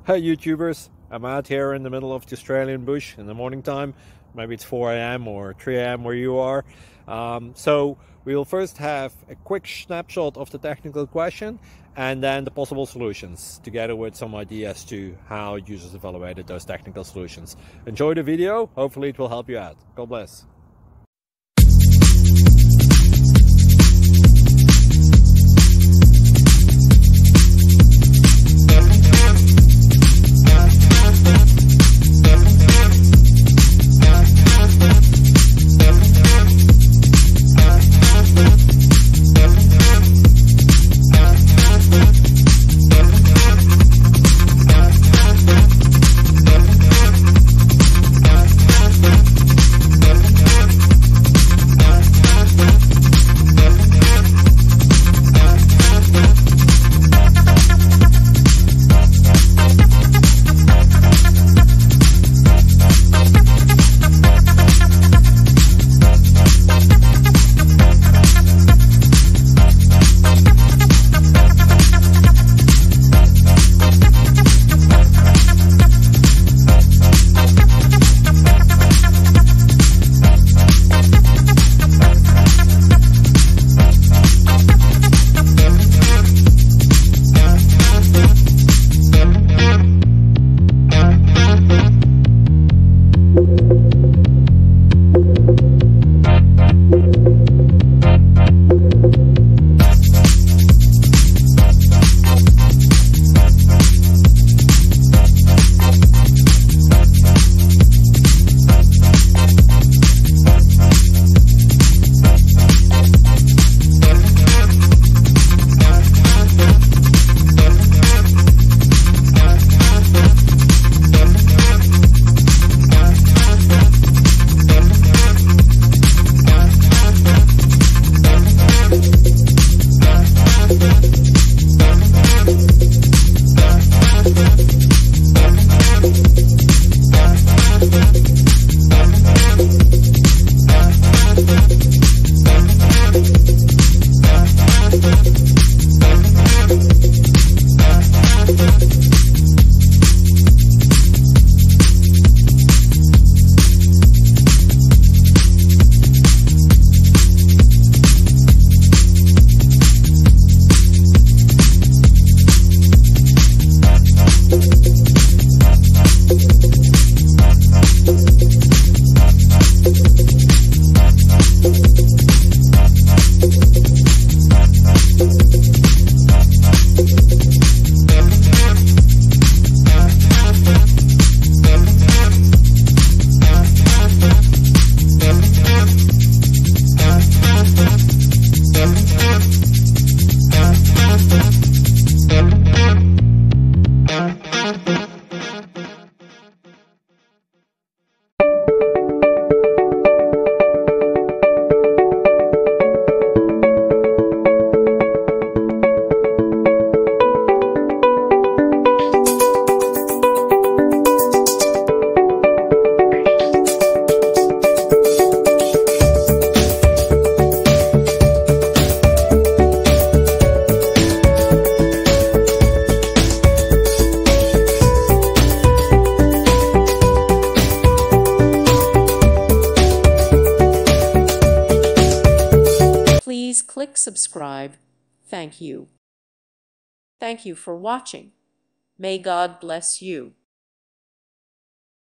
Hey YouTubers, I'm out here in the middle of the Australian bush in the morning time. Maybe it's 4 a.m. or 3 a.m. where you are. So we'll first have a quick snapshot of the technical question and then the possible solutions, together with some ideas to how users evaluated those technical solutions. Enjoy the video, hopefully it will help you out. God bless. Please click subscribe. Thank you. Thank you for watching. May God bless you.